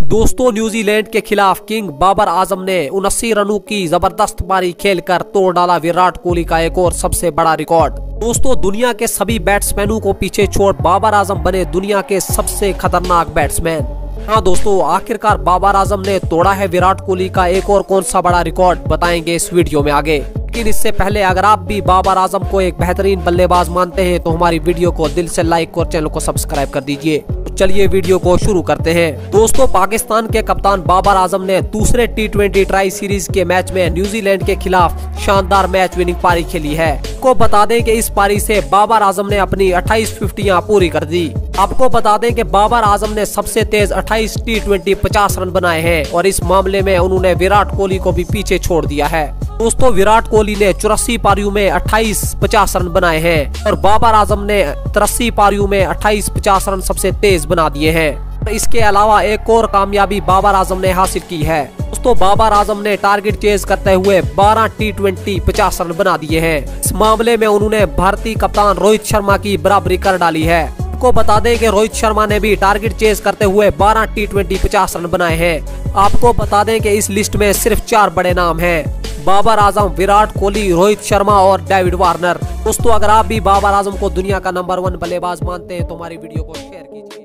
दोस्तों, न्यूजीलैंड के खिलाफ किंग बाबर आजम ने 79 रनों की जबरदस्त पारी खेलकर तोड़ डाला विराट कोहली का एक और सबसे बड़ा रिकॉर्ड। दोस्तों, दुनिया के सभी बैट्समैनों को पीछे छोड़ बाबर आजम बने दुनिया के सबसे खतरनाक बैट्समैन। हाँ दोस्तों, आखिरकार बाबर आजम ने तोड़ा है विराट कोहली का एक और कौन सा बड़ा रिकॉर्ड, बताएंगे इस वीडियो में आगे। लेकिन इससे पहले अगर आप भी बाबर आजम को एक बेहतरीन बल्लेबाज मानते हैं तो हमारी वीडियो को दिल से लाइक और चैनल को सब्सक्राइब कर दीजिए। चलिए वीडियो को शुरू करते हैं। दोस्तों, पाकिस्तान के कप्तान बाबर आजम ने दूसरे T20 ट्राई सीरीज के मैच में न्यूजीलैंड के खिलाफ शानदार मैच विनिंग पारी खेली है। आपको बता दें कि इस पारी से बाबर आजम ने अपनी 28 फिफ्टियां पूरी कर दी। आपको बता दें कि बाबर आजम ने सबसे तेज 28 T20 50 रन बनाए हैं और इस मामले में उन्होंने विराट कोहली को भी पीछे छोड़ दिया है। दोस्तों, विराट कोहली ने 84 पारियों में 28 50 रन बनाए हैं और बाबर आजम ने 83 पारियों में 28 50 रन सबसे तेज बना दिए हैं। इसके अलावा एक और कामयाबी बाबर आजम ने हासिल की है। दोस्तों, बाबर आजम ने टारगेट चेज करते हुए 12 T20 50 रन बना दिए हैं। इस मामले में उन्होंने भारतीय कप्तान रोहित शर्मा की बराबरी कर डाली है। आपको बता दें कि रोहित शर्मा ने भी टारगेट चेज करते हुए 12 T20 50 रन बनाए हैं। आपको बता दें कि इस लिस्ट में सिर्फ 4 बड़े नाम हैं: बाबर आजम, विराट कोहली, रोहित शर्मा और डेविड वार्नर। दोस्तों, अगर आप भी बाबर आजम को दुनिया का नंबर 1 बल्लेबाज मानते हैं तो हमारी वीडियो को शेयर कीजिए।